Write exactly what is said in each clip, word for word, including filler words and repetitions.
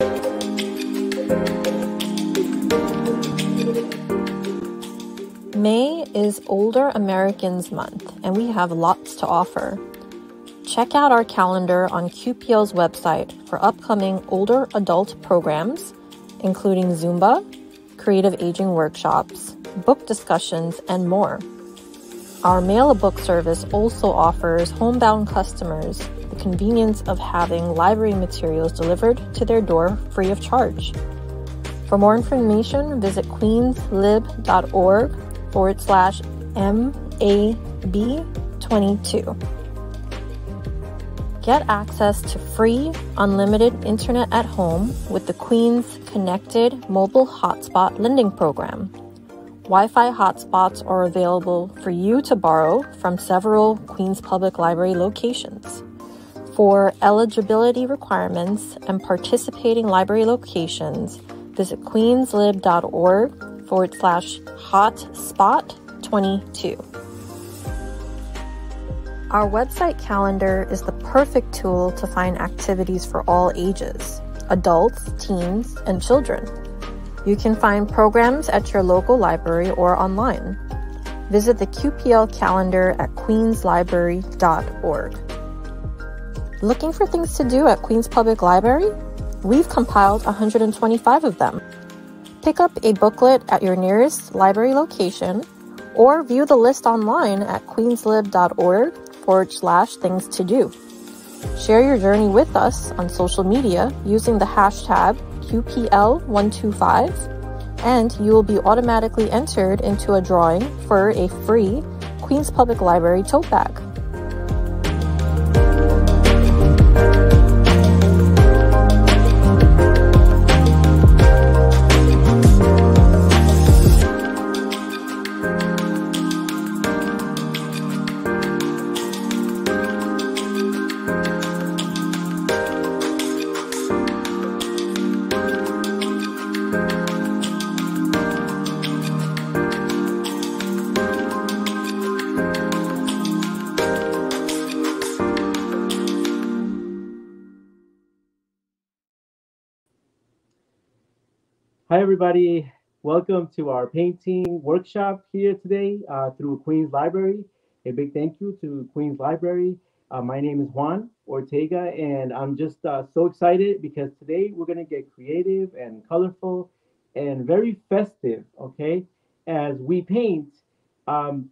May is Older Americans Month, and we have lots to offer. Check out our calendar on Q P L's website for upcoming older adult programs, including Zumba, creative aging workshops, book discussions, and more. Our mail-a-book service also offers homebound customers the convenience of having library materials delivered to their door free of charge. For more information, visit queenslib.org forward slash M A B twenty-two. Get access to free, unlimited internet at home with the Queen's Connected Mobile Hotspot Lending Program. Wi-Fi hotspots are available for you to borrow from several Queens Public Library locations. For eligibility requirements and participating library locations, visit queenslib.org forward slash hotspot 22. Our website calendar is the perfect tool to find activities for all ages, adults, teens, and children. You can find programs at your local library or online. Visit the Q P L calendar at queens library dot org. Looking for things to do at Queens Public Library? We've compiled one hundred twenty-five of them. Pick up a booklet at your nearest library location or view the list online at queenslib.org forward slash things to do. Share your journey with us on social media using the hashtag Q P L one two five, and you will be automatically entered into a drawing for a free Queens Public Library tote bag. Hi, everybody. Welcome to our painting workshop here today uh, through Queens Library. A big thank you to Queens Library. Uh, my name is Juan Ortega, and I'm just uh, so excited because today we're going to get creative and colorful and very festive, okay, as we paint. Um,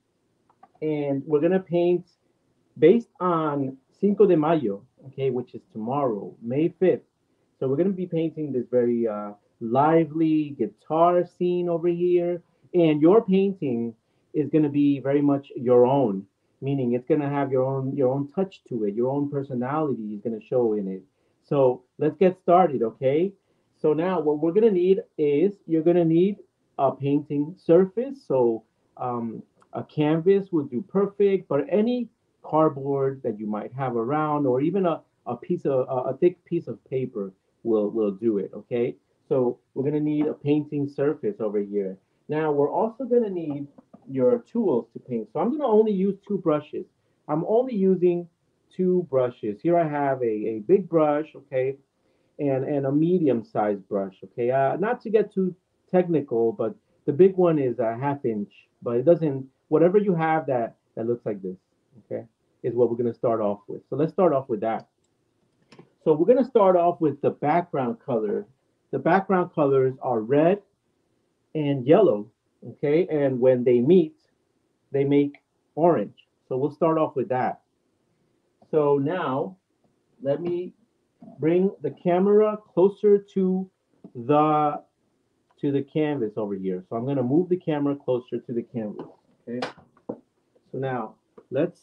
and we're going to paint based on Cinco de Mayo, okay, which is tomorrow, May fifth. So we're going to be painting this very uh, lively guitar scene over here. And your painting is going to be very much your own, meaning it's going to have your own your own touch to it. Your own personality is going to show in it. So let's get started, okay? So now what we're going to need is you're going to need a painting surface. So um, a canvas would do perfect, but any cardboard that you might have around, or even a, a piece of a, a thick piece of paper will will do it, okay? So we're gonna need a painting surface over here. Now we're also gonna need your tools to paint. So I'm gonna only use two brushes. I'm only using two brushes. Here I have a, a big brush, okay, and, and a medium-sized brush, okay? Uh, not to get too technical, but the big one is a half inch, but it doesn't, whatever you have that, that looks like this, okay, is what we're gonna start off with. So let's start off with that. So we're going to start off with the background color. The background colors are red and yellow, okay? And when they meet, they make orange. So we'll start off with that. So now, let me bring the camera closer to the to the canvas over here. So I'm going to move the camera closer to the canvas, okay? So now, let's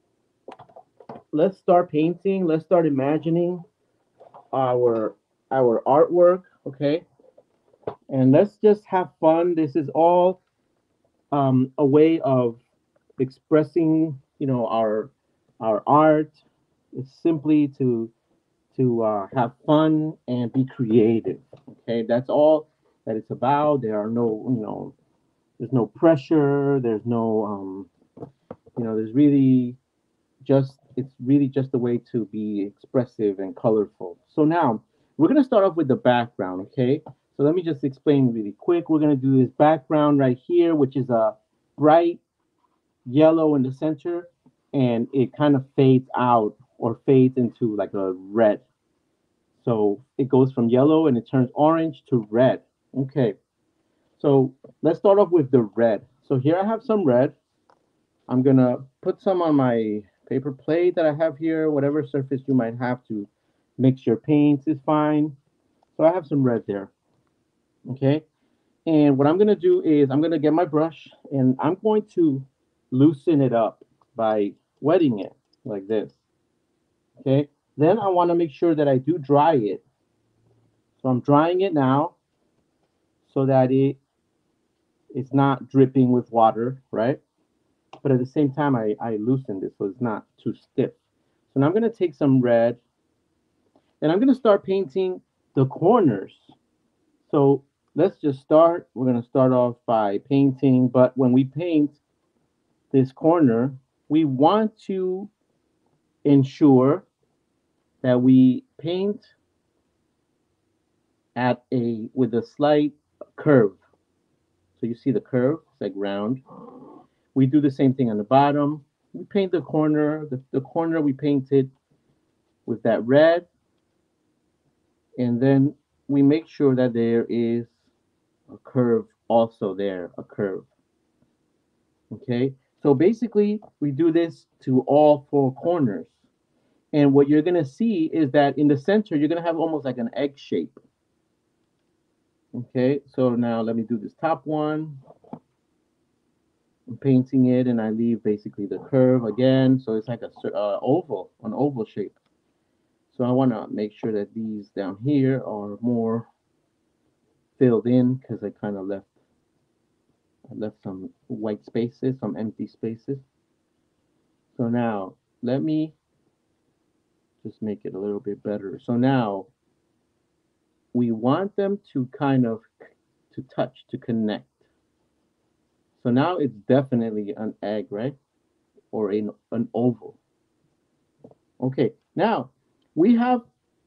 let's start painting. Let's start imagining our our artwork, okay? And let's just have fun. This is all um, a way of expressing, you know, our our art. It's simply to to uh, have fun and be creative. Okay, that's all that it's about. There are no, you know, there's no pressure. There's no, um, you know, there's really just, it's really just a way to be expressive and colorful. So now we're going to start off with the background, okay? So let me just explain really quick. We're going to do this background right here, which is a bright yellow in the center, and it kind of fades out or fades into like a red. So it goes from yellow and it turns orange to red. Okay, so let's start off with the red. So here I have some red. I'm gonna put some on my paper plate that I have here, whatever surface you might have to mix your paints is fine. So I have some red there, okay? And what I'm gonna do is I'm gonna get my brush and I'm going to loosen it up by wetting it like this, okay? Then I wanna make sure that I do dry it. So I'm drying it now so that it it's not dripping with water, right? But at the same time, I, I loosened it so it's not too stiff. So now I'm going to take some red and I'm going to start painting the corners. So let's just start. We're going to start off by painting, but when we paint this corner, we want to ensure that we paint at a with a slight curve. So you see the curve, it's like round. We do the same thing on the bottom. We paint the corner. The, the corner we painted with that red. And then we make sure that there is a curve also there, a curve. Okay, so basically we do this to all four corners. And what you're gonna see is that in the center, you're gonna have almost like an egg shape. Okay, so now let me do this top one. I'm painting it and I leave basically the curve again. So it's like a uh, oval, an oval shape. So I want to make sure that these down here are more filled in because I kind of left I left some white spaces, some empty spaces. So now let me just make it a little bit better. So now we want them to kind of to touch, to connect. So now it's definitely an egg, right? Or an, an oval. Okay, now we have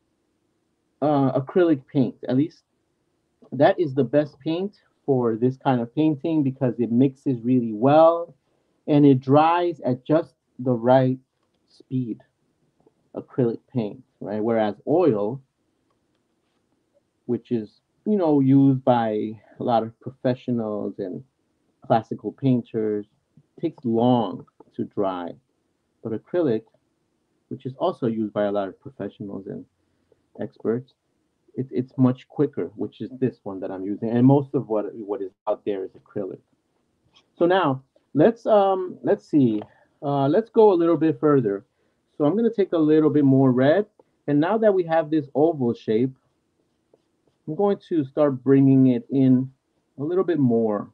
uh, acrylic paint. At least that is the best paint for this kind of painting because it mixes really well and it dries at just the right speed. Acrylic paint, right? Whereas oil, which is, you know, used by a lot of professionals and classical painters, takes long to dry. But acrylic, which is also used by a lot of professionals and experts, it, it's much quicker, which is this one that I'm using. And most of what what is out there is acrylic. So now let's um let's see. Uh, let's go a little bit further. So I'm going to take a little bit more red. And now that we have this oval shape, I'm going to start bringing it in a little bit more.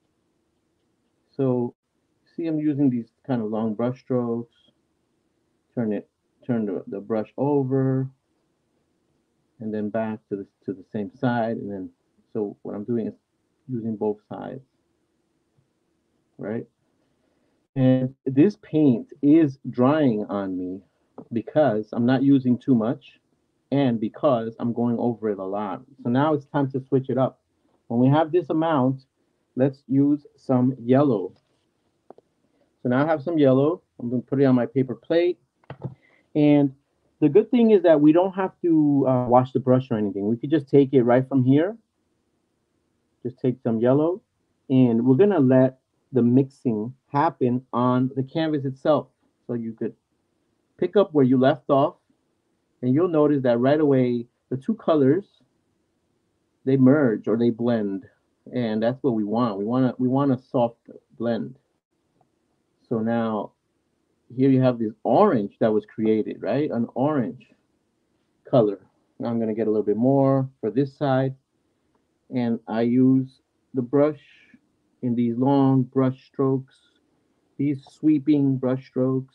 So see, I'm using these kind of long brush strokes. Turn it, turn the, the brush over, and then back to the to the same side, and then so what I'm doing is using both sides, right? And this paint is drying on me because I'm not using too much, and because I'm going over it a lot. So now it's time to switch it up. When we have this amount, let's use some yellow. So now I have some yellow. I'm going to put it on my paper plate. And the good thing is that we don't have to uh, wash the brush or anything. We could just take it right from here. Just take some yellow. And we're going to let the mixing happen on the canvas itself. So you could pick up where you left off. And you'll notice that right away, the two colors, they merge or they blend. And that's what we want. We want a, we want a soft blend. So now here you have this orange that was created, right? An orange color. Now I'm going to get a little bit more for this side. And I use the brush in these long brush strokes, these sweeping brush strokes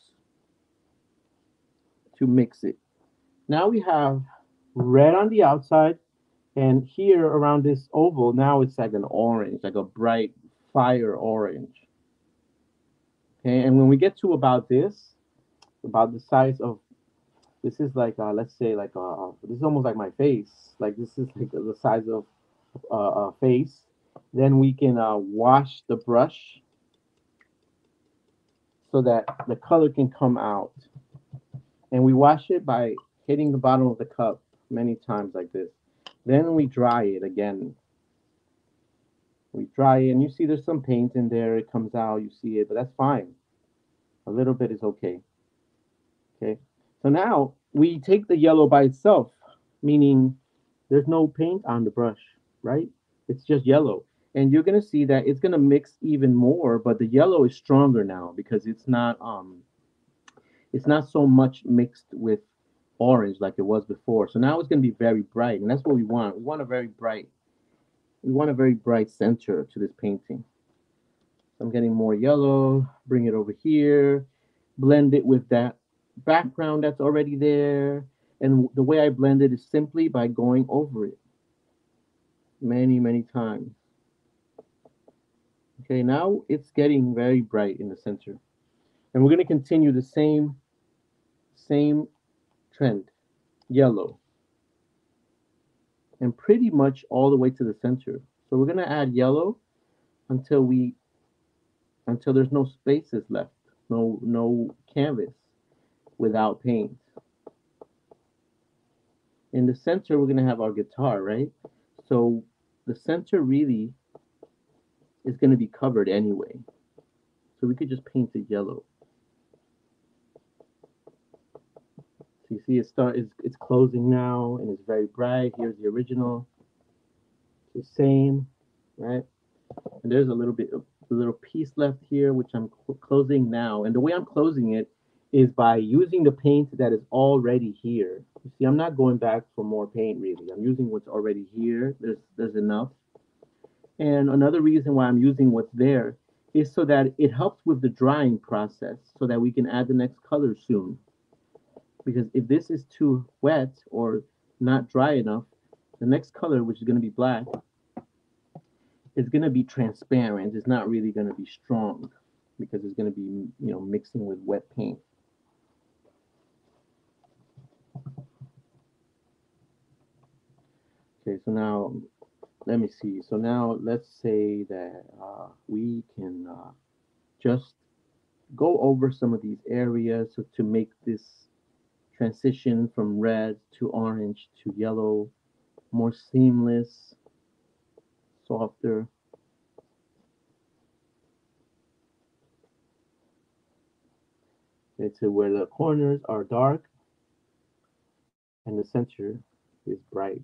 to mix it. Now we have red on the outside, and here around this oval, now it's like an orange, like a bright fire orange. Okay, and when we get to about this, about the size of This is like, uh, let's say, like, uh, this is almost like my face. Like, this is like the size of uh, a face. Then we can uh, wash the brush so that the color can come out. And we wash it by hitting the bottom of the cup many times like this. Then we dry it again. We dry it, and you see there's some paint in there. It comes out, you see it, but that's fine. A little bit is okay. Okay. So now we take the yellow by itself, meaning there's no paint on the brush, right? It's just yellow. And you're gonna see that it's gonna mix even more, but the yellow is stronger now because it's not um it's not so much mixed with orange like it was before. So now it's gonna be very bright, and that's what we want. We want a very bright we want a very bright center to this painting. So I'm getting more yellow, bring it over here, blend it with that background that's already there. And the way I blend it is simply by going over it many, many times. Okay, now it's getting very bright in the center. And we're going to continue the same, same trend, yellow, and pretty much all the way to the center. So we're going to add yellow until we, until there's no spaces left, no, no canvas without paint. In the center, we're going to have our guitar, right? So the center really is going to be covered anyway. So we could just paint it yellow. So you see it start it's, it's closing now and it's very bright. Here's the original. It's the same, right? And there's a little bit of a little piece left here which I'm cl closing now. And the way I'm closing it is by using the paint that is already here. You see, I'm not going back for more paint really. I'm using what's already here. There's there's enough. And another reason why I'm using what's there is so that it helps with the drying process so that we can add the next color soon. Because if this is too wet or not dry enough, the next color, which is going to be black, is going to be transparent. It's not really going to be strong because it's going to be, you know, mixing with wet paint. Okay, so now let me see. So now let's say that uh, we can uh, just go over some of these areas so to make this transition from red to orange to yellow more seamless, softer. Okay, to where the corners are dark and the center is bright.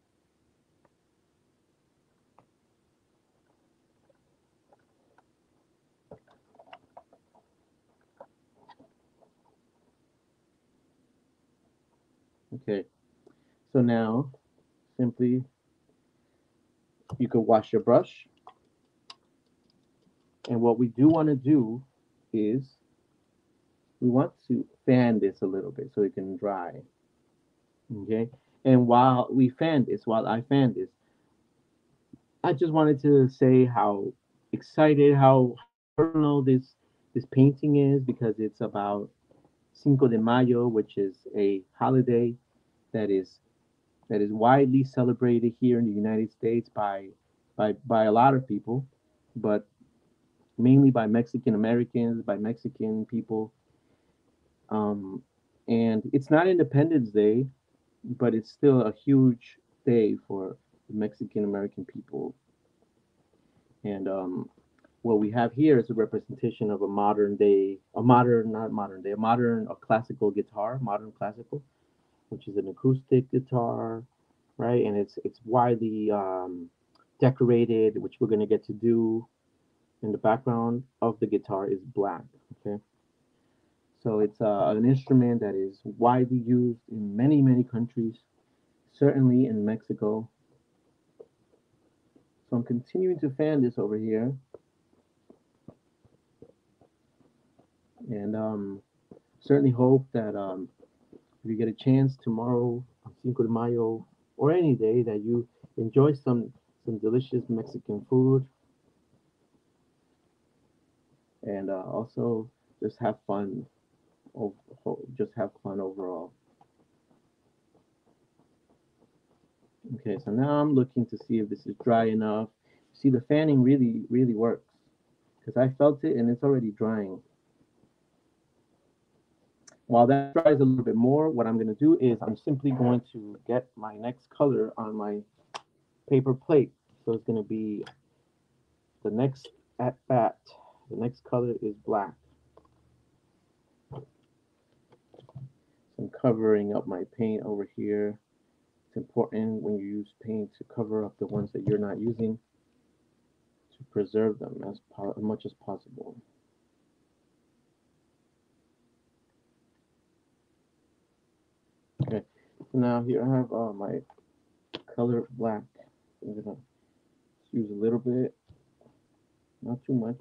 Okay, so now simply you could wash your brush. And what we do want to do is we want to fan this a little bit so it can dry. Okay, and while we fan this, while I fan this, I just wanted to say how excited, how personal this this painting is because it's about Cinco de Mayo, which is a holiday that is that is widely celebrated here in the United States by by by a lot of people, but mainly by Mexican Americans, by Mexican people. Um, and it's not Independence Day, but it's still a huge day for Mexican American people. And um, what we have here is a representation of a modern day, a modern, not modern day, a modern, a classical guitar, modern classical, which is an acoustic guitar, right? And it's it's widely um, decorated, which we're gonna get to do. And the background of the guitar is black. Okay, so it's uh, an instrument that is widely used in many many countries, certainly in Mexico. So I'm continuing to fan this over here, and um, certainly hope that um, if you get a chance tomorrow on Cinco de Mayo or any day that you enjoy some some delicious Mexican food and uh, also just have fun. Just have fun overall. Okay, so now I'm looking to see if this is dry enough. See, the fanning really, really works because I felt it and it's already drying. While that dries a little bit more, what I'm going to do is I'm simply going to get my next color on my paper plate. So it's going to be the next at bat. The next color is black. So I'm covering up my paint over here. It's important when you use paint to cover up the ones that you're not using to preserve them as, as much as possible. Okay, so now here I have uh, my color black. I'm gonna use a little bit, not too much.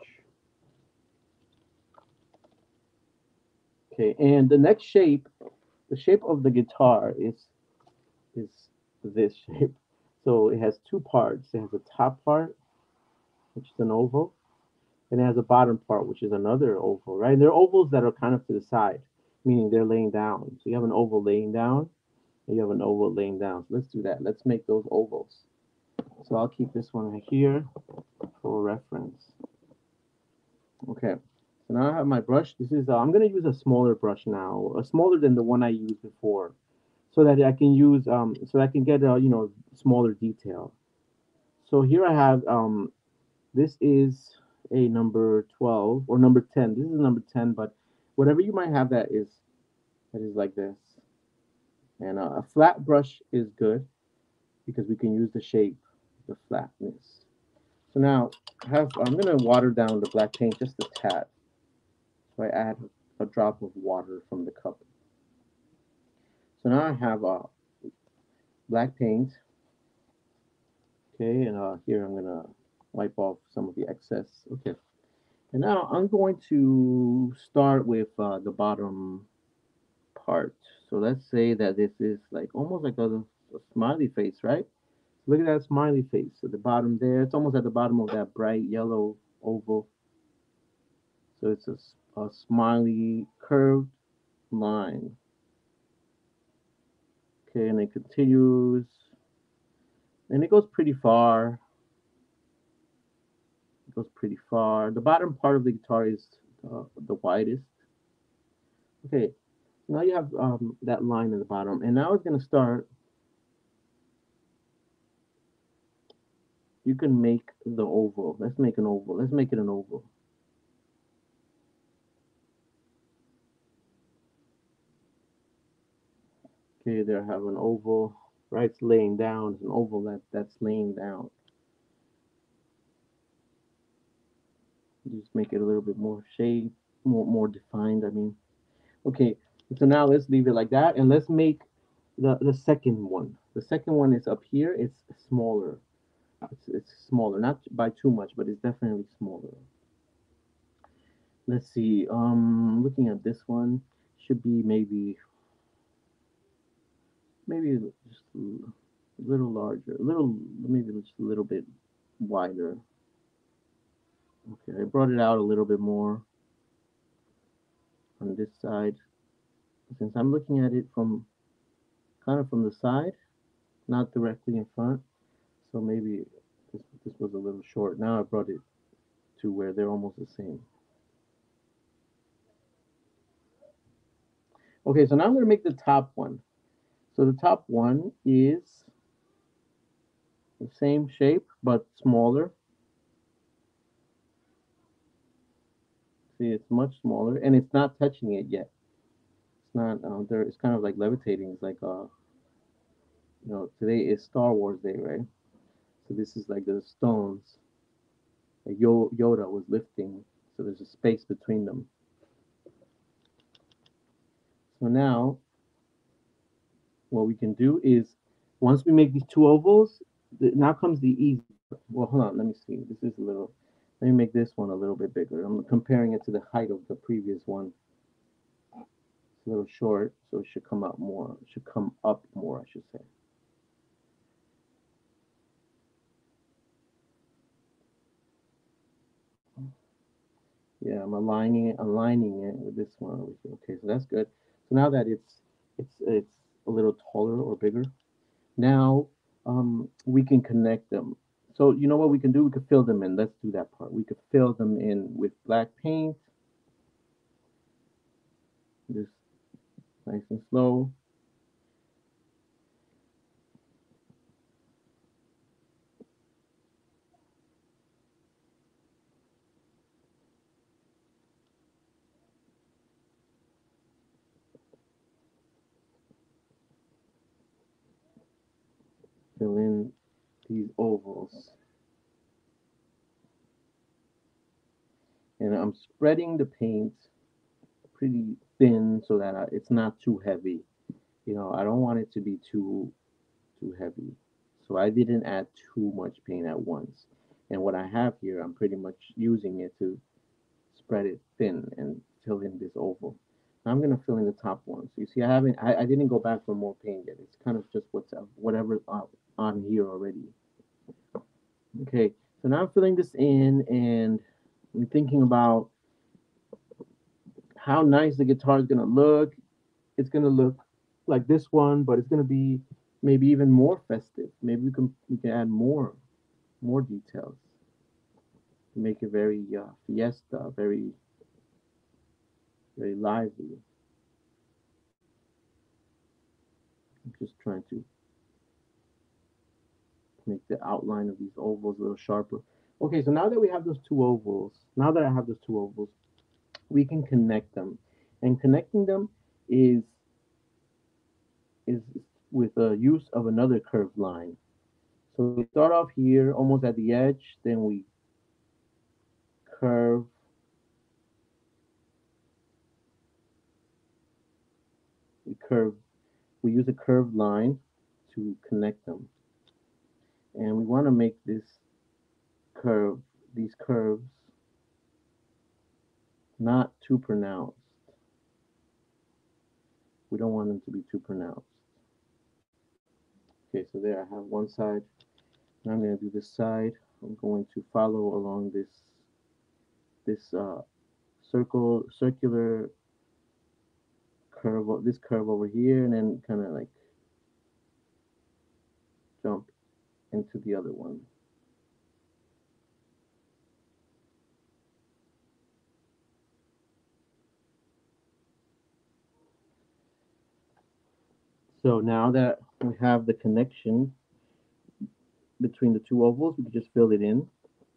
Okay, and the next shape, the shape of the guitar is is this shape. So it has two parts. It has a top part, which is an oval, and it has a bottom part, which is another oval, right? And they're ovals that are kind of to the side, meaning they're laying down. So you have an oval laying down, and you have an oval laying down. So let's do that. Let's make those ovals. So I'll keep this one right here for reference. Okay, so now I have my brush. This is, uh, I'm going to use a smaller brush now, a smaller than the one I used before, so that I can use, um, so I can get a, you know, smaller detail. So here I have, um, this is a number twelve or number ten. This is number ten, but whatever you might have that is, that is like this. And uh, a flat brush is good because we can use the shape, the flatness. So now I have, I'm going to water down the black paint just a tad. So I add a drop of water from the cup. So now I have uh, black paint. Okay, and uh, here I'm gonna wipe off some of the excess. Okay, and now I'm going to start with uh, the bottom part. So let's say that this is like almost like a, a smiley face, right? Look at that smiley face at the bottom there. It's almost at the bottom of that bright yellow oval. So it's a, a smiley curved line. Okay, and it continues, and it goes pretty far. It goes pretty far. The bottom part of the guitar is uh, the widest. Okay, now you have um, that line in the bottom, and now it's going to start. You can make the oval. Let's make an oval. Let's make it an oval. Okay, there I have an oval. Right, it's laying down. It's an oval that that's laying down. Just make it a little bit more shade, more more defined. I mean, okay. So now let's leave it like that, and let's make the the second one. The second one is up here. It's smaller. It's, it's smaller, not by too much, but it's definitely smaller. Let's see. Um, looking at this one, should be maybe maybe just a little larger, a little maybe just a little bit wider. Okay, I brought it out a little bit more on this side. Since I'm looking at it from kind of from the side, not directly in front, so maybe this, this was a little short. Now I brought it to where they're almost the same. Okay, so now I'm going to make the top one. So the top one is the same shape but smaller. See, it's much smaller, and it's not touching it yet. It's not uh, there. It's kind of like levitating. It's like uh, you know, today is Star Wars Day, right? So this is like the stones. Like Yoda was lifting, so there's a space between them. So now, what we can do is, once we make these two ovals, the, now comes the easy. Well, hold on. Let me see. This is a little. Let me make this one a little bit bigger. I'm comparing it to the height of the previous one. It's a little short, so it should come out more. It should come up more, I should say. Yeah, I'm aligning it, aligning it with this one over here. Okay, so that's good. So now that it's it's it's a little taller or bigger, now um, we can connect them. So you know what we can do? We could fill them in. Let's do that part. We could fill them in with black paint, just nice and slow. Fill in these ovals. And I'm spreading the paint pretty thin so that I, it's not too heavy. You know, I don't want it to be too too heavy. So I didn't add too much paint at once. And what I have here, I'm pretty much using it to spread it thin and fill in this oval. Now I'm gonna fill in the top one. So you see, I haven't, I, I didn't go back for more paint yet. It's kind of just what's up, whatever uh, on here already. Okay, so now I'm filling this in, and I'm thinking about how nice the guitar is gonna look. It's gonna look like this one, but it's gonna be maybe even more festive. Maybe we can we can add more more details to make it very uh, fiesta, very very lively. I'm just trying to make the outline of these ovals a little sharper. Okay, so now that we have those two ovals, now that I have those two ovals, we can connect them, and connecting them is is with the use of another curved line. So we start off here, almost at the edge, then we curve, we curve, we use a curved line to connect them, and we want to make this curve, these curves, not too pronounced. We don't want them to be too pronounced. Okay, so there I have one side. Now I'm going to do this side. I'm going to follow along this this uh, circle, circular curve, this curve over here, and then kind of like jump into the other one. So now that we have the connection between the two ovals, we can just fill it in.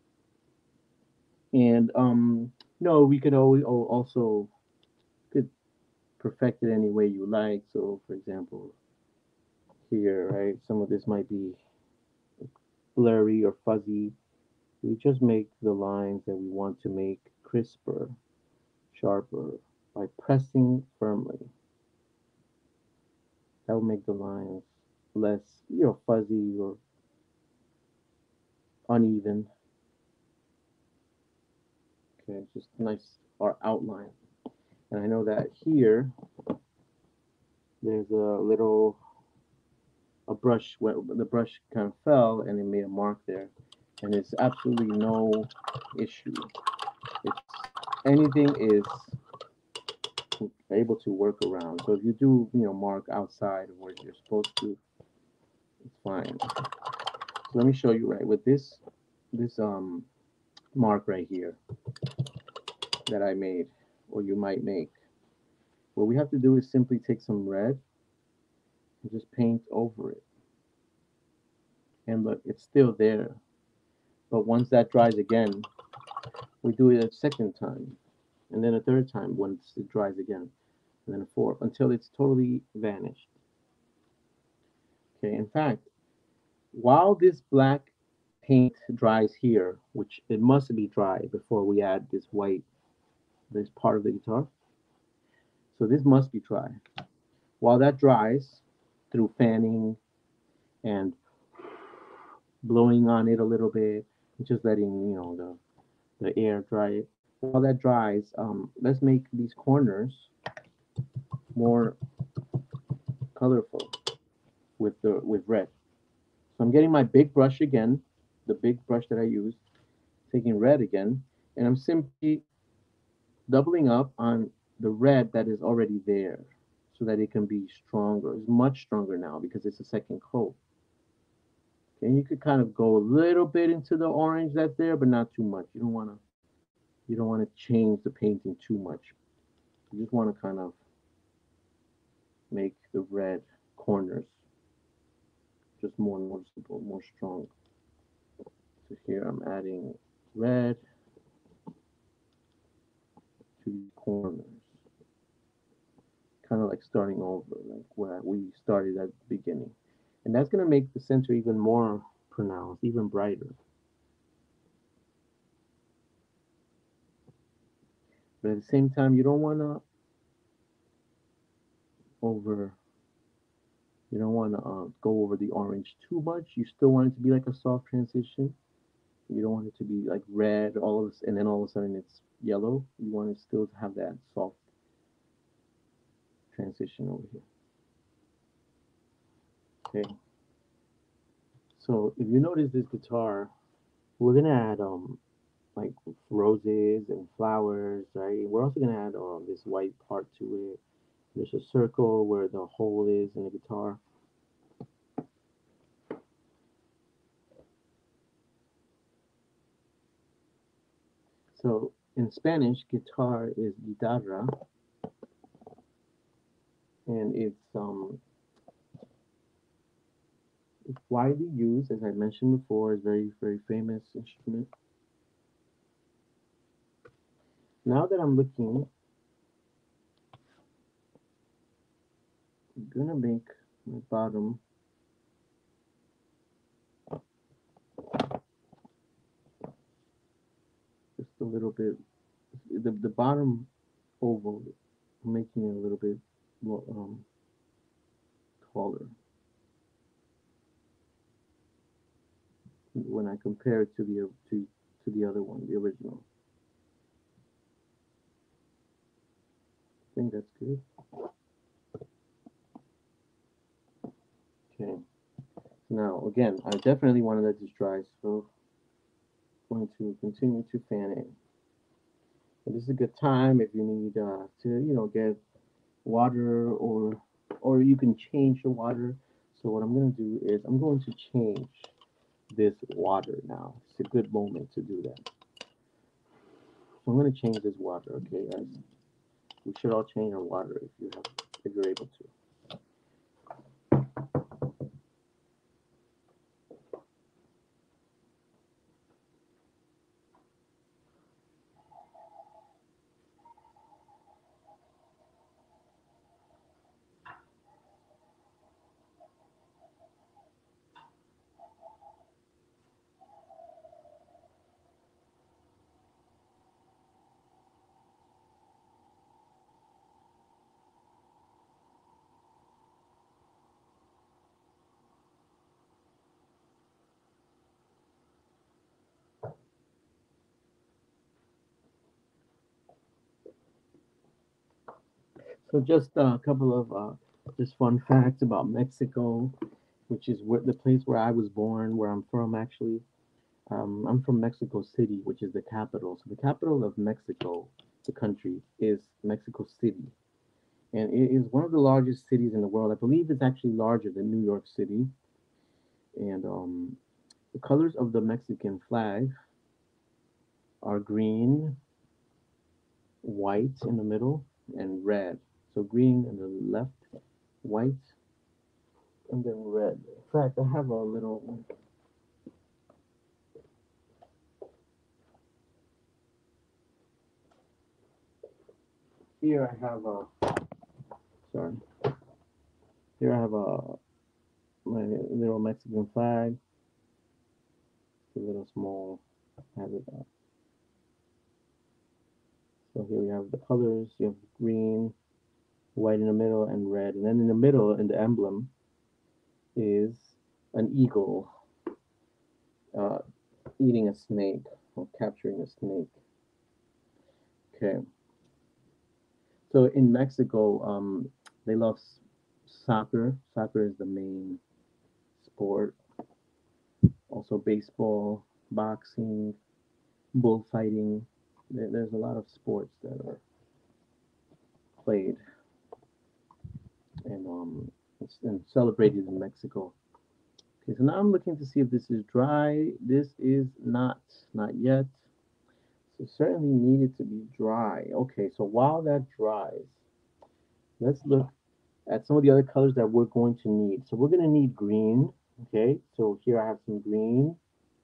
And um, no, we could always also could perfect it any way you like. So, for example, here, right, some of this might be blurry or fuzzy. We just make the lines that we want to make crisper, sharper by pressing firmly. That will make the lines less, you know, fuzzy or uneven. Okay, just nice our outline. And I know that here there's a little a brush where the brush kind of fell and it made a mark there, and it's absolutely no issue. It's anything is able to work around. So if you do, you know, mark outside of where you're supposed to, it's fine. So let me show you right with this this um mark right here that I made, or you might make. What we have to do is simply take some red and just paint over it. And look, it's still there. But once that dries again, we do it a second time, and then a third time once it dries again, and then a fourth, until it's totally vanished. Okay, in fact, while this black paint dries here, which it must be dry before we add this white, this part of the guitar, so this must be dry. While that dries through fanning and blowing on it a little bit, just letting you know the, the air dry it. While that dries, um, let's make these corners more colorful with the with red. So I'm getting my big brush again, the big brush that I used, taking red again, and I'm simply doubling up on the red that is already there so that it can be stronger. It's much stronger now because it's a second coat. And you could kind of go a little bit into the orange that's there, but not too much. You don't want to you don't want to change the painting too much. You just want to kind of make the red corners just more noticeable, more strong. So here I'm adding red to these corners, kind of like starting over, like where we started at the beginning. And that's going to make the center even more pronounced, even brighter. But at the same time, you don't want to over, you don't want to uh, go over the orange too much. You still want it to be like a soft transition. You don't want it to be like red all of a, and then all of a sudden it's yellow. You want it still to have that soft transition over here. Okay. So if you notice this guitar, we're gonna add um like roses and flowers, right? We're also gonna add um this white part to it. There's a circle where the hole is in the guitar. So in Spanish, guitar is guitarra, and it's um it's widely used, as I mentioned before. It's very very famous instrument. Now that I'm looking, I'm gonna make my bottom just a little bit. The the bottom oval, I'm making it a little bit more um taller when I compare it to the to to the other one, the original. I think that's good. Okay. Now again, I definitely want to let this dry, so I'm going to continue to fan it. And this is a good time if you need uh, to, you know, get water or or you can change the water. So what I'm going to do is I'm going to change this water now. It's a good moment to do that. So I'm going to change this water, okay, guys? We should all change our water if you have, if you're able to. So just a couple of uh, just fun facts about Mexico, which is where, the place where I was born, where I'm from actually. Um, I'm from Mexico City, which is the capital. So the capital of Mexico, the country, is Mexico City. And it is one of the largest cities in the world. I believe it's actually larger than New York City. And um, the colors of the Mexican flag are green, white in the middle, and red. So green in the left, white, and then red. In fact, I have a little. Here I have a. Sorry. Here I have a my little Mexican flag. It's a little small. I have it. Uh, so here we have the colors. You have green, white in the middle, and red. And then in the middle, in the emblem, is an eagle uh, eating a snake or capturing a snake. Okay. So in Mexico, um, they love soccer. Soccer is the main sport. Also baseball, boxing, bullfighting. There, there's a lot of sports that are played and um and celebrated in Mexico. Okay, Okay, so now I'm looking to see if this is dry. This is not, not yet. So certainly needed to be dry. Okay, so while that dries, let's look at some of the other colors that we're going to need. So we're going to need green. Okay, so here I have some green.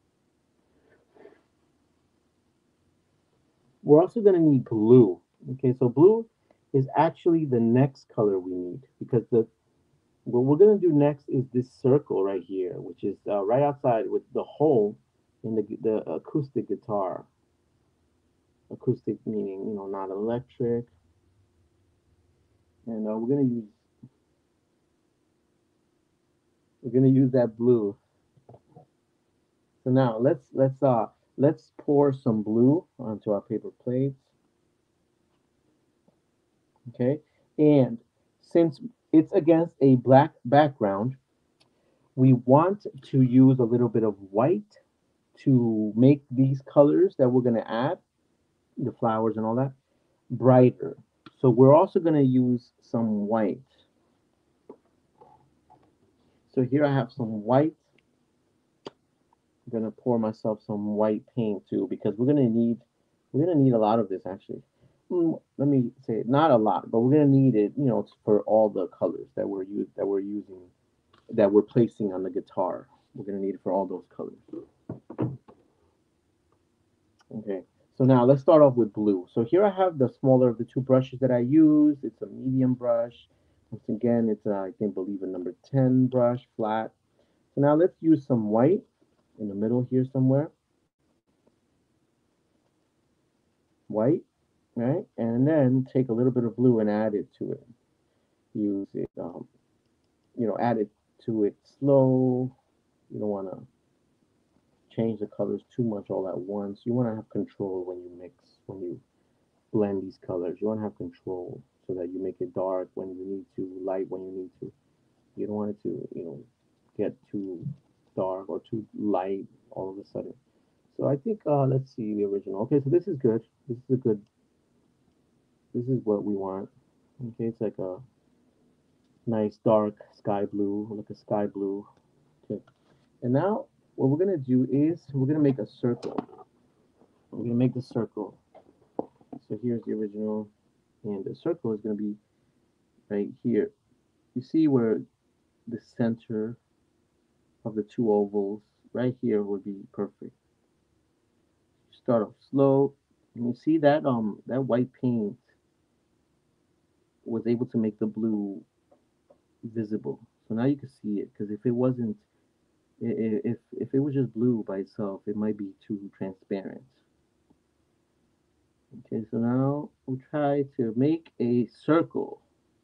We're also going to need blue. Okay, so blue is actually the next color we need because the what we're going to do next is this circle right here, which is uh, right outside with the hole in the, the acoustic guitar. Acoustic meaning, you know, not electric. And uh, we're going to use we're going to use that blue. So now let's let's uh let's pour some blue onto our paper plates. Okay, and since it's against a black background, we want to use a little bit of white to make these colors that we're going to add, the flowers and all that, brighter. So we're also going to use some white. So here I have some white. I'm going to pour myself some white paint too because we're going to need we're going to need a lot of this actually. Mm, let me say it, not a lot, but we're going to need it, you know, for all the colors that we're use, that we're using, that we're placing on the guitar. We're going to need it for all those colors. Okay, so now let's start off with blue. So here I have the smaller of the two brushes that I use. It's a medium brush. Once again, it's a, I think, believe a number ten brush, flat. So now let's use some white in the middle here somewhere. White, right? And then take a little bit of blue and add it to it. Use it, um, you know, add it to it slow. You don't want to change the colors too much all at once. You want to have control when you mix, when you blend these colors. You want to have control so that you make it dark when you need to, light when you need to. You don't want it to, you know, get too dark or too light all of a sudden. So I think, uh, let's see the original. Okay, so this is good. This is a good, this is what we want. Okay, it's like a nice dark sky blue, like a sky blue. Okay, and now what we're gonna do is we're gonna make a circle. We're gonna make the circle. So here's the original, and the circle is gonna be right here. You see where the center of the two ovals right here would be perfect. Start off slow, and you see that um that white paint was able to make the blue visible. So now you can see it because if it wasn't, if if it was just blue by itself, it might be too transparent. Okay, so now we try to make a circle.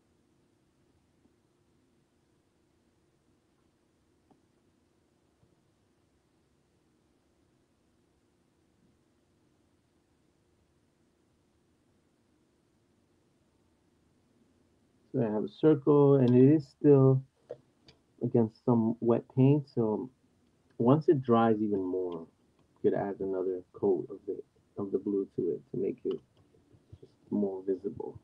So I have a circle, and it is still against some wet paint. So once it dries even more, you could add another coat of the of the blue to it to make it more visible.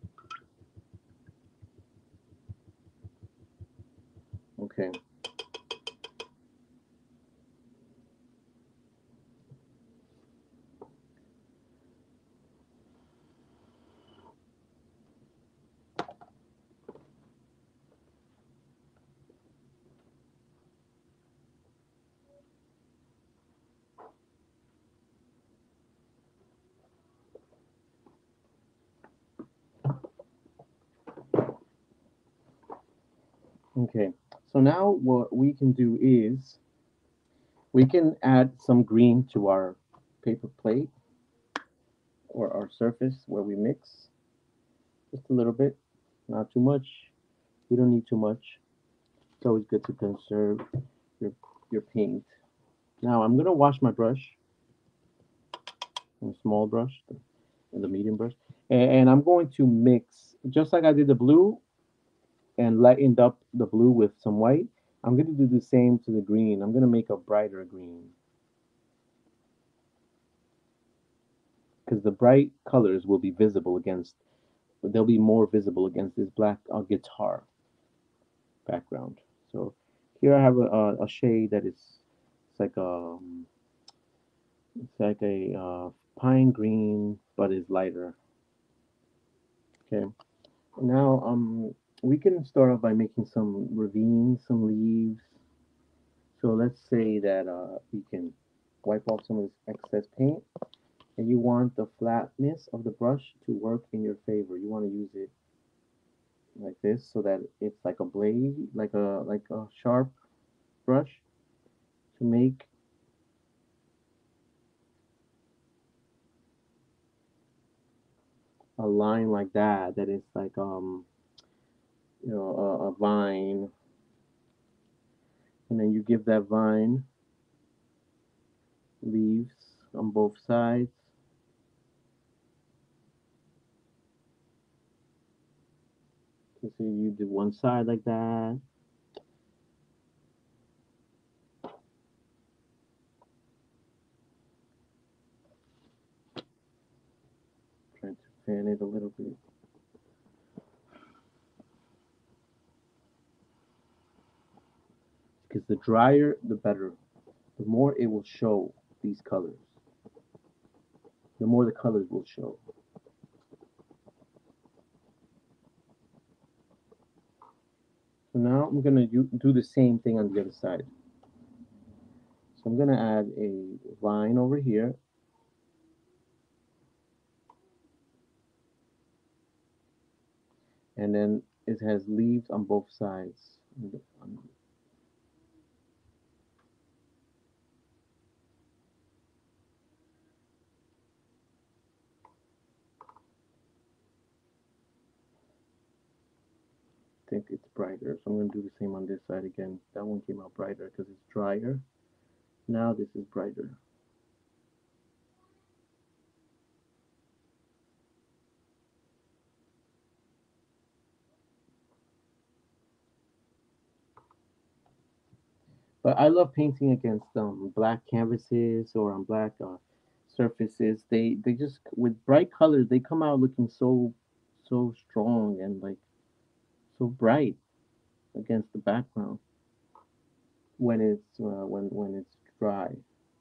Okay. Okay. So now what we can do is we can add some green to our paper plate or our surface where we mix. Just a little bit, not too much. We don't need too much. It's always good to conserve your your paint. Now I'm gonna wash my brush, a small brush, the, the medium brush, and, and I'm going to mix just like I did the blue and lightened up the blue with some white. I'm gonna do the same to the green. I'm gonna make a brighter green because the bright colors will be visible against, they'll be more visible against this black uh, guitar background. So Here I have a, a, a shade that is it's like a it's like a uh, pine green, but is lighter. Okay. Now um we can start off by making some ravines, some leaves. So let's say that uh, we can wipe off some of this excess paint, and you want the flatness of the brush to work in your favor. You want to use it like this so that it's like a blade, like a like a sharp brush to make a line like that. That is like um you know a, a vine, and then you give that vine leaves on both sides. So you do one side like that. Trying to fan it a little bit because the drier, the better. The more it will show these colors, the more the colors will show. So now I'm gonna do the same thing on the other side. So I'm gonna add a vine over here, and then it has leaves on both sides. I think it's brighter, so I'm gonna do the same on this side again. That one came out brighter because it's drier. Now this is brighter. But I love painting against um, black canvases or on black uh, surfaces. They they just with bright colors they come out looking so so strong and like so bright against the background when it's uh, when when it's dry.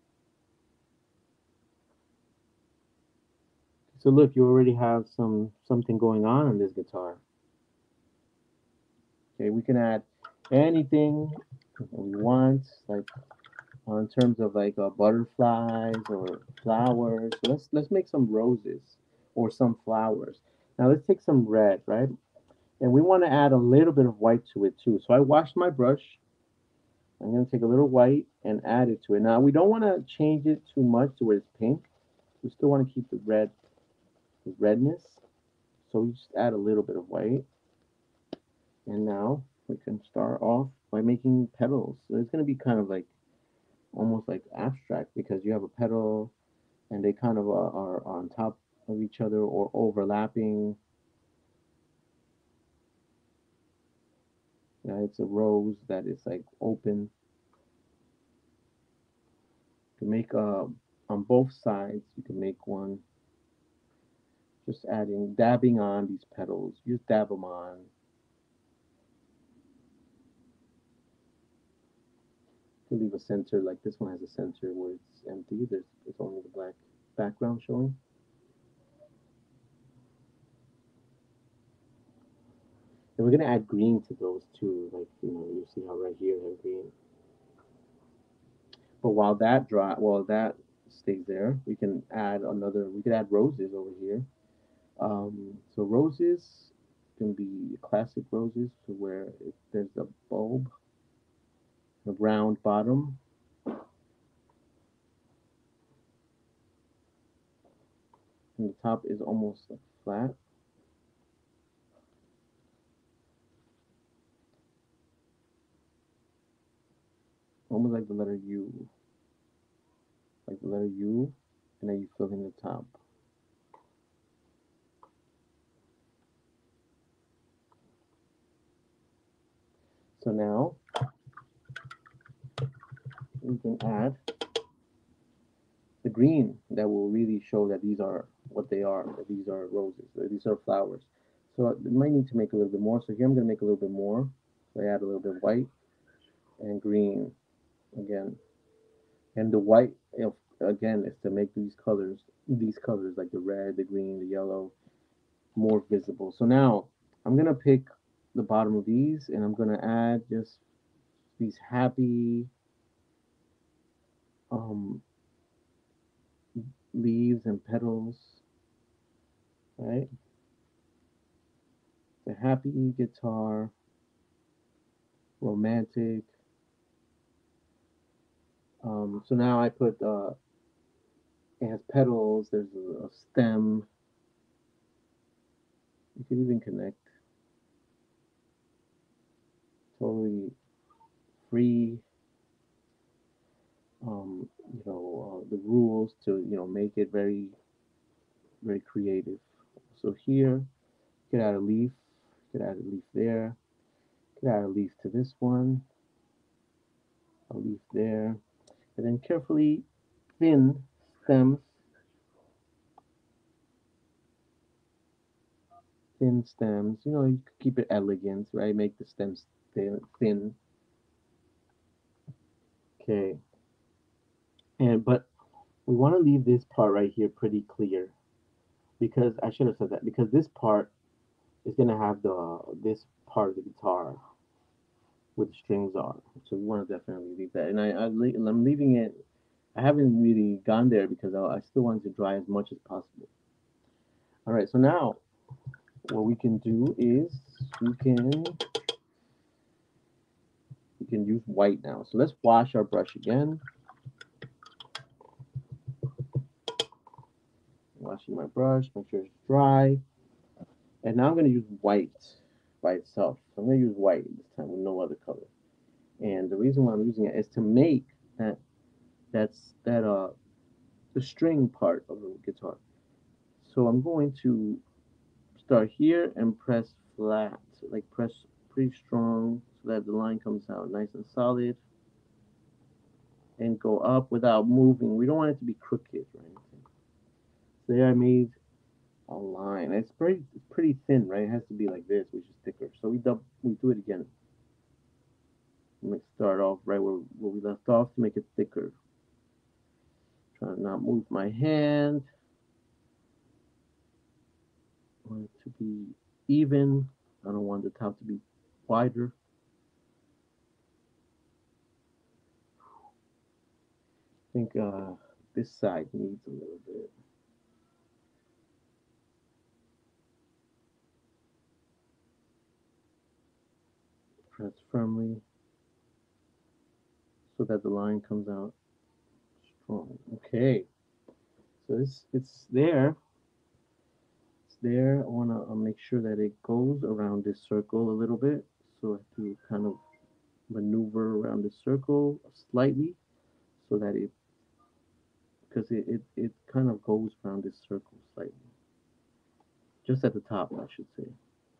So look, you already have some something going on on this guitar. Okay, we can add anything we want, like uh, in terms of like uh, butterflies or flowers. So let's let's make some roses or some flowers. Now let's take some red, right? And we want to add a little bit of white to it too. So I washed my brush. I'm going to take a little white and add it to it. Now we don't want to change it too much to where it's pink. We still want to keep the red, the redness. So we just add a little bit of white. And now we can start off by making petals. So it's going to be kind of like almost like abstract because you have a petal and they kind of are, are on top of each other or overlapping. Yeah, it's a rose that is like open. To make uh, on both sides, you can make one. Just adding, dabbing on these petals. Just dab them on. To leave a center, like this one has a center where it's empty. There's it's only the black background showing. And we're gonna add green to those too. Like you know, you see how right here I have green. But while that dry, while that stays there, we can add another. We could add roses over here. Um, so roses can be classic roses, so where if there's a bulb, a round bottom, and the top is almost like flat, almost like the letter U, like the letter U, and then you fill in the top. So now we can add the green that will really show that these are what they are, that these are roses, that these are flowers. So I might need to make a little bit more. So here I'm going to make a little bit more. So I add a little bit of white. and green again. And the white, if, again, is to make these colors, these colors like the red, the green, the yellow, more visible. So now I'm gonna pick the bottom of these and I'm gonna add just these happy um, leaves and petals, right? The happy guitar, romantic. Um, so now I put, uh, it has petals, there's a, a stem. You could even connect totally free, um, you know, uh, the rules to, you know, make it very, very creative. So here, you could add a leaf, you could add a leaf there, you could add a leaf to this one, a leaf there, and then carefully thin stems, thin stems. You know, you could keep it elegant, right? Make the stems thin. thin. Okay, and but we want to leave this part right here pretty clear because I should have said that because this part is gonna have the this part of the guitar where the strings are. So we want to definitely leave that. And I, I I'm leaving it. I haven't really gone there because I, I still want it to dry as much as possible. All right, so now what we can do is we can we can use white now. So let's wash our brush again. Washing my brush, make sure it's dry. And now I'm going to use white by itself. So I'm going to use white this time with no other color. And the reason why I'm using it is to make that that's that uh the string part of the guitar. So I'm going to start here and press flat, like press pretty strong so that the line comes out nice and solid and go up without moving. We don't want it to be crooked or anything. So there I made a line. It's pretty it's pretty thin, right? It has to be like this, which is thicker. So we dub we do it again. Let's start off right where, where we left off to make it thicker. Try to not move my hand. I want it to be even. I don't want the top to be wider. I think uh, this side needs a little bit. Press firmly so that the line comes out strong. Okay, so it's it's there. It's there. I want to uh, make sure that it goes around this circle a little bit. So I have to kind of maneuver around the circle slightly so that it, because it, it, it kind of goes around this circle slightly. Just at the top, I should say.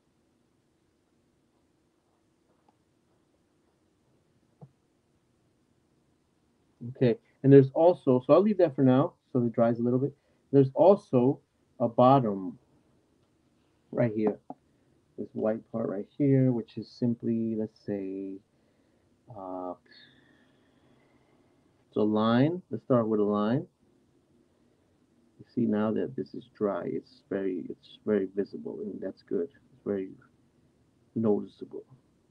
Okay, and there's also, so I'll leave that for now so it dries a little bit. There's also a bottom right here. This white part right here, which is simply, let's say, uh, it's a line. Let's start with a line. You see now that this is dry, it's very, it's very visible, and that's good. It's very noticeable.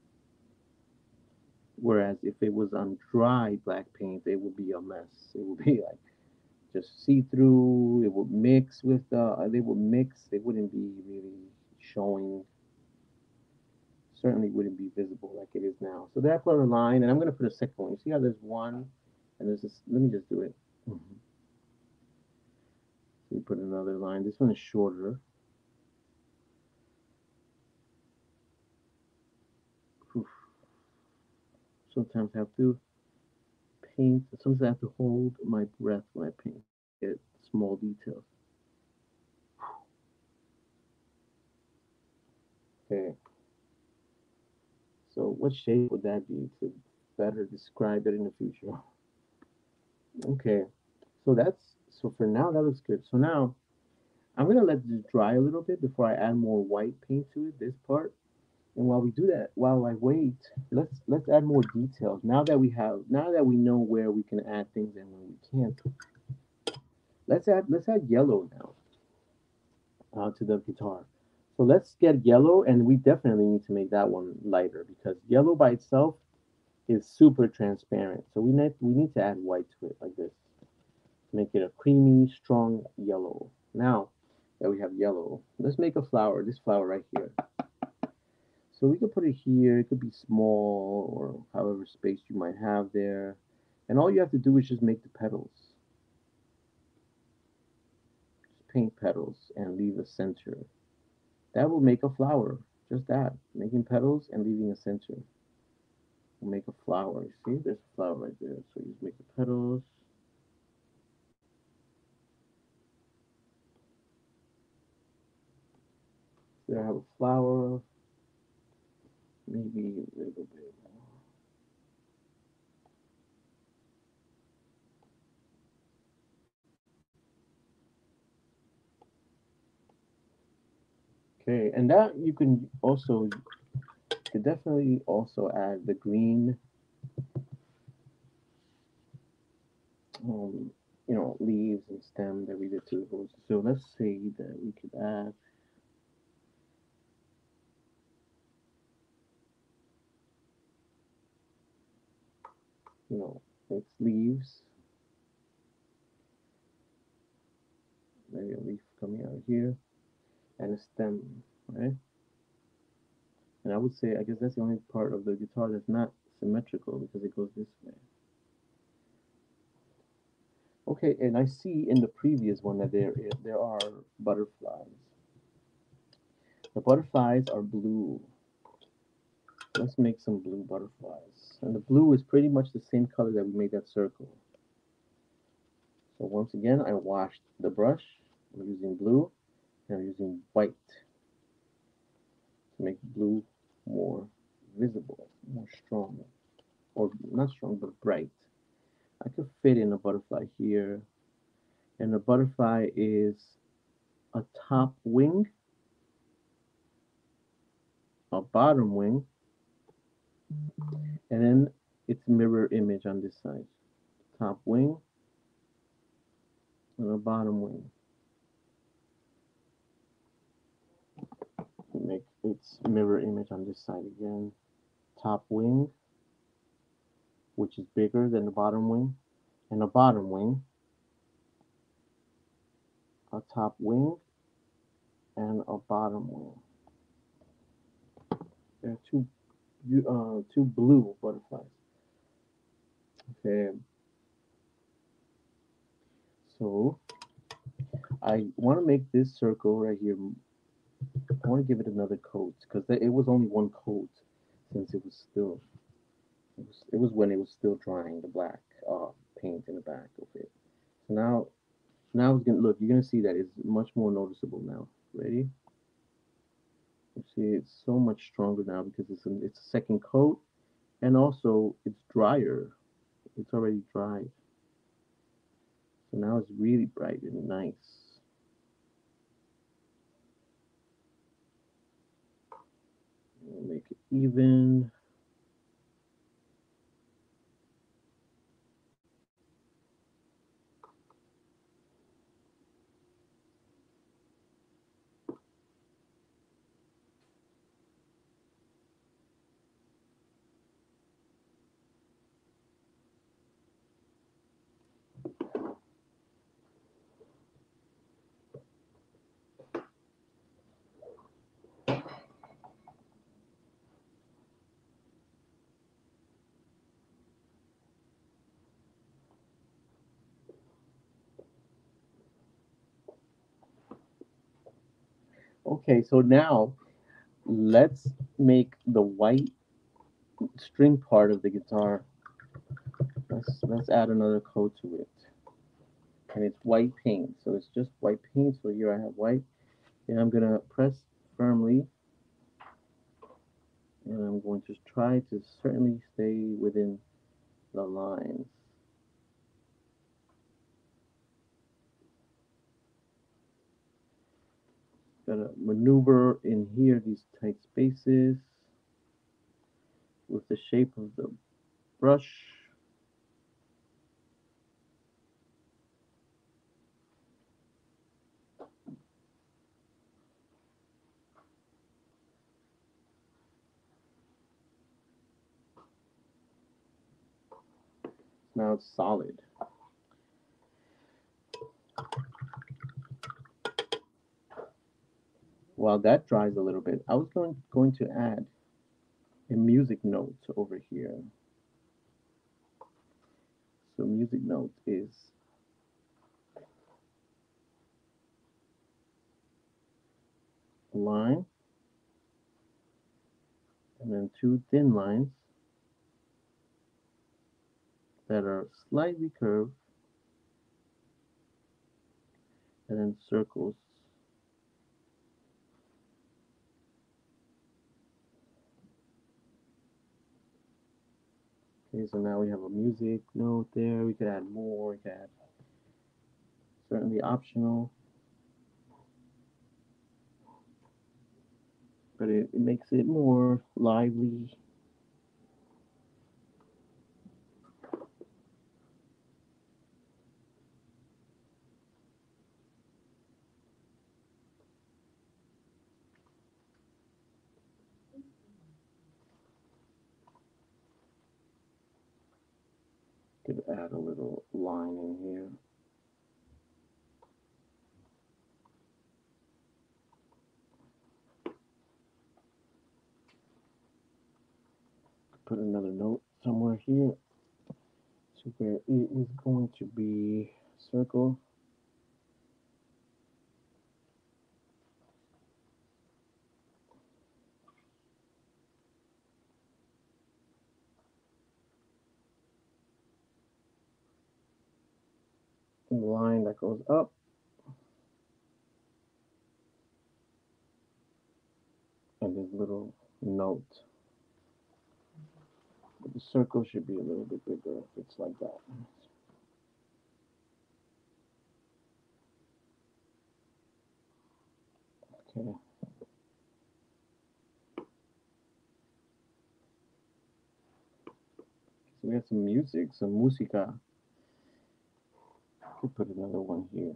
Whereas if it was on dry black paint, it would be a mess. It would be like just see through. It would mix with the. They would mix. It wouldn't be really showing. Certainly wouldn't be visible like it is now. So there I put a line, and I'm going to put a second one. You see how there's one, and there's this. Let me just do it. Mm-hmm. So you put another line. This one is shorter. Oof. Sometimes I have to paint. Sometimes I have to hold my breath when I paint. Get small details. Okay. So what shape would that be to better describe it in the future? Okay. So that's so for now that looks good. So now I'm gonna let this dry a little bit before I add more white paint to it, this part. And while we do that, while I wait, let's let's add more details. Now that we have, now that we know where we can add things and where we can't, let's add let's add yellow now uh, to the guitar. So let's get yellow, and we definitely need to make that one lighter because yellow by itself is super transparent. So we need we need to add white to it like this to make it a creamy, strong yellow. Now that we have yellow, let's make a flower. This flower right here. So we could put it here. It could be small or however space you might have there. And all you have to do is just make the petals. Just paint petals and leave a center. That will make a flower. Just that. Making petals and leaving a center will make a flower. You see, there's a flower right there. So you just make the petals. There I have a flower. Maybe a little bit more. Okay, and that you can also, you could definitely also add the green, um, you know, leaves and stem that we did to the roses. So let's say that we could add, you know, its leaves. Maybe a leaf coming out here and a stem, right? And I would say, I guess that's the only part of the guitar that's not symmetrical because it goes this way. Okay, and I see in the previous one that there is, there are butterflies. The butterflies are blue. Let's make some blue butterflies. And the blue is pretty much the same color that we made that circle. So once again, I washed the brush. I'm using blue and I'm using white to make blue more visible, more strong, or not strong, but bright. I could fit in a butterfly here, and the butterfly is a top wing, a bottom wing, and then its mirror image on this side. Top wing and a bottom wing. Make its mirror image on this side again. Top wing, which is bigger than the bottom wing, and a bottom wing, a top wing, and a bottom wing. There are two, uh, two blue butterflies. Okay, so I want to make this circle right here. I want to give it another coat because it was only one coat since it was still it was, it was when it was still drying the black uh, paint in the back of it. So now now it's gonna look. You're gonna see that it's much more noticeable now. Ready? You see, it's so much stronger now because it's a, it's a second coat and also it's drier. It's already dried. So now it's really bright and nice. We'll make it even. Okay, so now let's make the white string part of the guitar. Let's let's add another coat to it. And it's white paint. So it's just white paint. So here I have white. And I'm gonna press firmly. And I'm going to try to certainly stay within the lines. Gotta maneuver in here these tight spaces. with the shape of the brush. Now it's solid. While that dries a little bit, I was going, going to add a music note over here. So music note is a line and then two thin lines that are slightly curved and then circles. Okay, so now we have a music note there. We could add more. We could add certainly optional, but it, it makes it more lively. Could add a little line in here. Put another note somewhere here. So where it is going to be circle. And the line that goes up. And this little note. But the circle should be a little bit bigger if it's like that. Okay. So we have some music, some música. Could put another one here.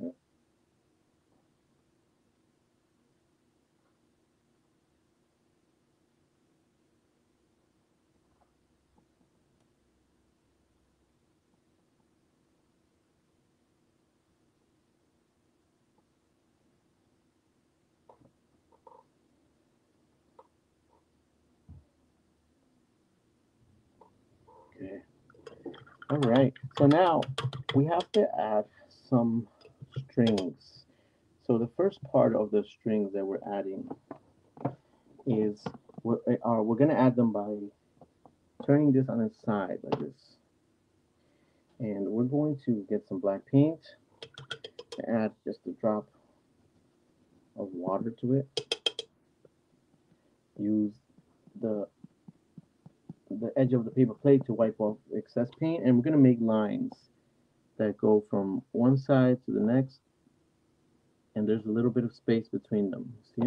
Okay. All right. So now we have to add some strings. So the first part of the strings that we're adding is we're, uh, we're going to add them by turning this on its side like this. And we're going to get some black paint, add just a drop of water to it. Use the the edge of the paper plate to wipe off excess paint, and we're going to make lines that go from one side to the next, and there's a little bit of space between them. See?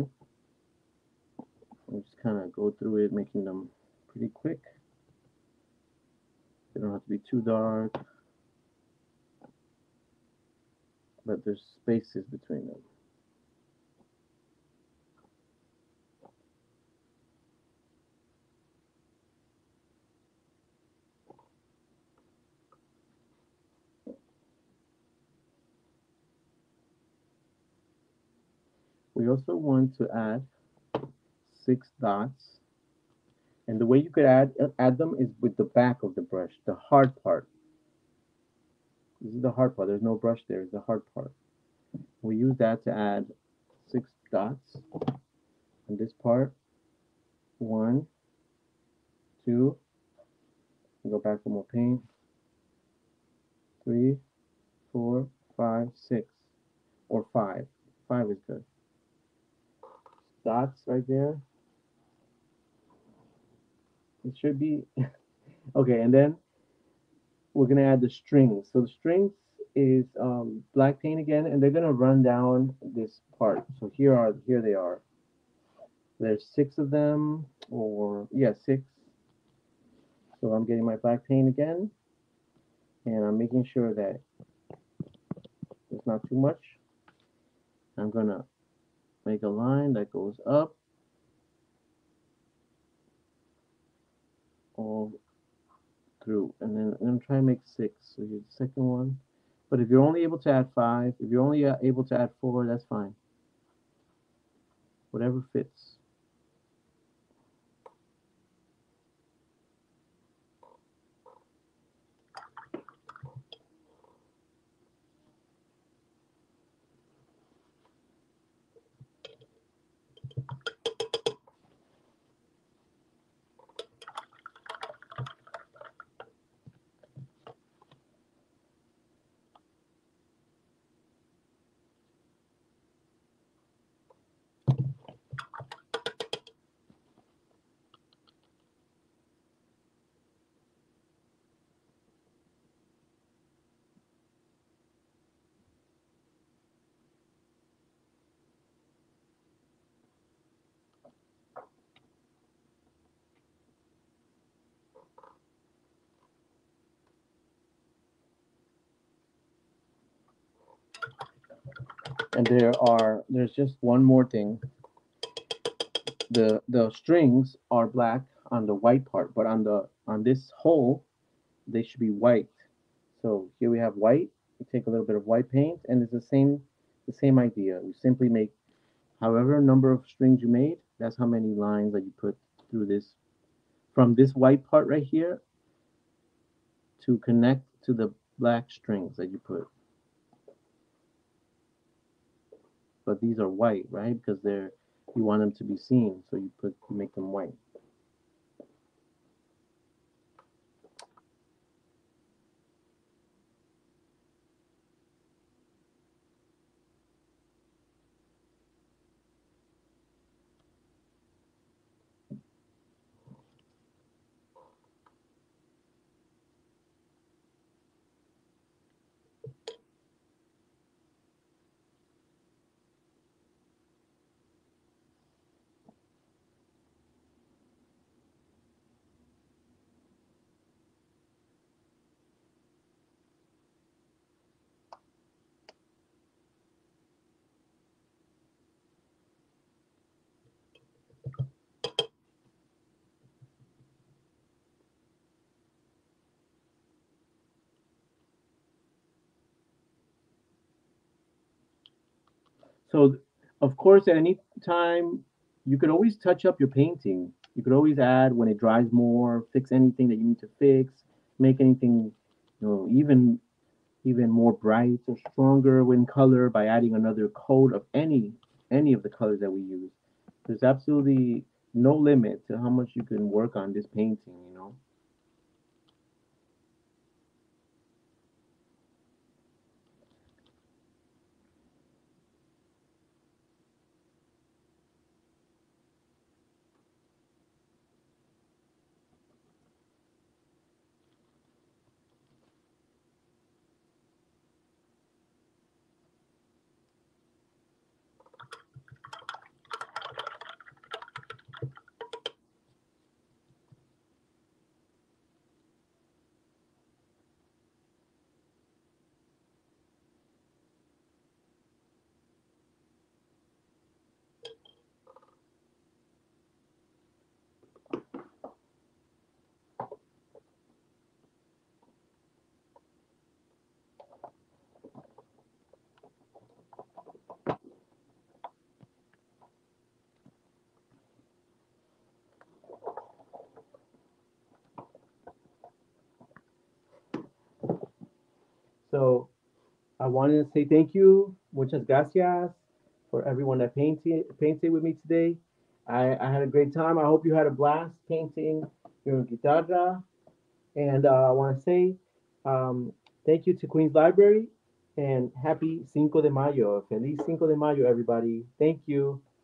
We just kind of go through it, making them pretty quick. They don't have to be too dark, but there's spaces between them. We also want to add six dots, and the way you could add add them is with the back of the brush, the hard part. This is the hard part. There's no brush there. It's the hard part. We use that to add six dots on this part. One, two. Go back for more paint. Three, four, five, six, or five. Five is good. Dots right there. It should be okay. And then we're gonna add the strings. So the strings is um, black paint again, and they're gonna run down this part. So here are here they are. There's six of them, or yeah, six. So I'm getting my black paint again, and I'm making sure that it's not too much. I'm gonna make a line that goes up all through, and then I'm gonna try and make six. So here's the second one. But if you're only able to add five, if you're only uh, able to add four, that's fine. Whatever fits. And there are, there's just one more thing. The the strings are black on the white part, but on the on this hole, they should be white. So here we have white. We take a little bit of white paint, and it's the same the same idea. We simply make however number of strings you made, that's how many lines that you put through this, from this white part right here to connect to the black strings that you put. But these are white, right? Because they're, you want them to be seen, so you put you make them white. So, of course, at any time, you could always touch up your painting. You could always add when it dries more, fix anything that you need to fix, make anything, you know, even even more bright or stronger in color by adding another coat of any any of the colors that we use. There's absolutely no limit to how much you can work on this painting, you know. So I wanted to say thank you, muchas gracias, for everyone that painted painted with me today. I, I had a great time. I hope you had a blast painting your guitarra. And uh, I want to say um, thank you to Queens Library and happy Cinco de Mayo. Feliz Cinco de Mayo, everybody. Thank you.